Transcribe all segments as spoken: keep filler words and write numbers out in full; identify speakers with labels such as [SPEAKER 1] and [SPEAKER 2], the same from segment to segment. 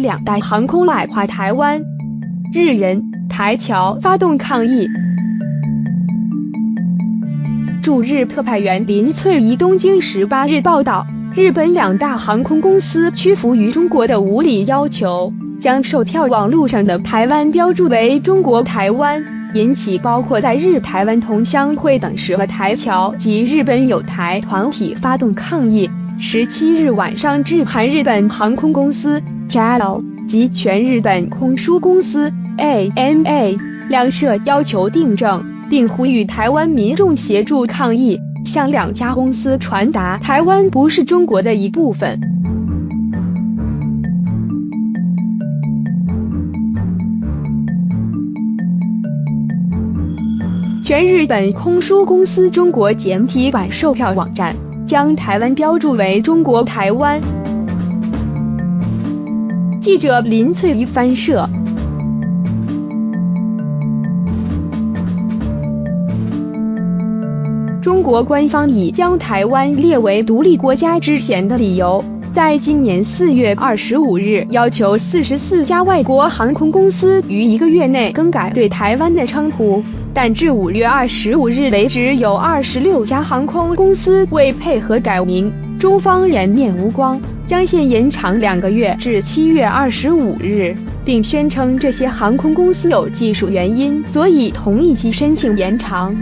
[SPEAKER 1] 两大航空矮化台湾，日人台侨发动抗议。驻日特派员林翠怡东京时八日报道，日本两大航空公司屈服于中国的无理要求，将售票网络上的台湾标注为中国台湾，引起包括在日台湾同乡会等十个台侨及日本友台团体发动抗议。十七日晚上致函日本航空公司 J A L 及全日本空输公司 A M A 两社，要求订正，并呼吁台湾民众协助抗议，向两家公司传达台湾不是中国的一部分。全日本空输公司中国简体版售票网站将台湾标注为中国台湾。记者林翠怡翻摄。中国官方以将台湾列为独立国家之嫌的理由，在今年四月二十五日要求四十四家外国航空公司于一个月内更改对台湾的称呼，但至五月二十五日为止有二十六家航空公司未配合改名，中方颜面无光，将现延长两个月至七月二十五日，并宣称这些航空公司有技术原因，所以同意其申请延长。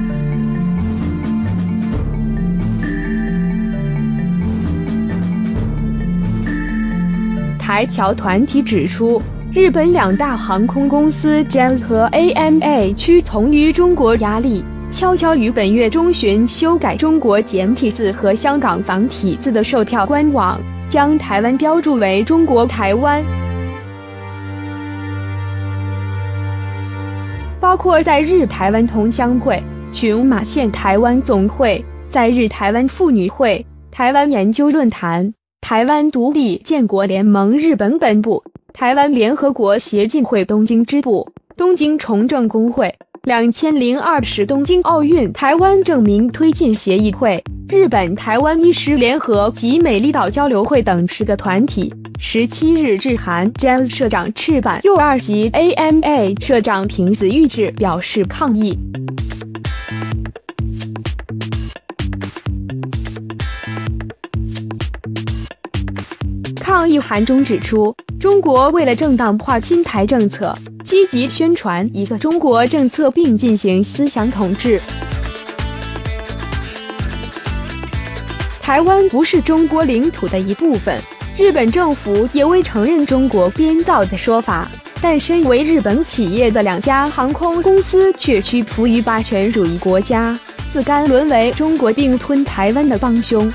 [SPEAKER 1] 台侨团体指出，日本两大航空公司 J A L 和 A M A 屈从于中国压力，悄悄于本月中旬修改中国简体字和香港繁体字的售票官网，将台湾标注为中国台湾。包括在日台湾同乡会、群马县台湾总会、在日台湾妇女会、台湾研究论坛、台湾独立建国联盟日本本部、台湾联合国协进会东京支部、东京重政工会、两千零二十东京奥运台湾证明推进协议会、日本台湾医师联合及美丽岛交流会等十个团体，十七日致函 J A L 社长赤坂佑二及 A M A 社长平子裕志表示抗议。抗议函中指出，中国为了正当化亲台政策，积极宣传一个中国政策并进行思想统治。台湾不是中国领土的一部分，日本政府也未承认中国编造的说法，但身为日本企业的两家航空公司却屈服于霸权主义国家，自甘沦为中国并吞台湾的帮凶。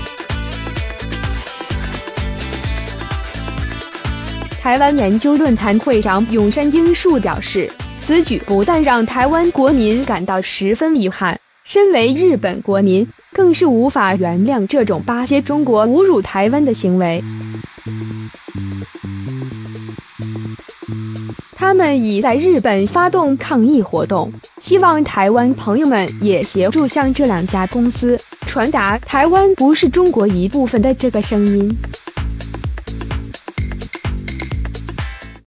[SPEAKER 1] 台湾研究论坛会长永山英树表示，此举不但让台湾国民感到十分遗憾，身为日本国民更是无法原谅这种巴结中国、侮辱台湾的行为。他们已在日本发动抗议活动，希望台湾朋友们也协助向这两家公司传达台湾不是中国一部分的这个声音。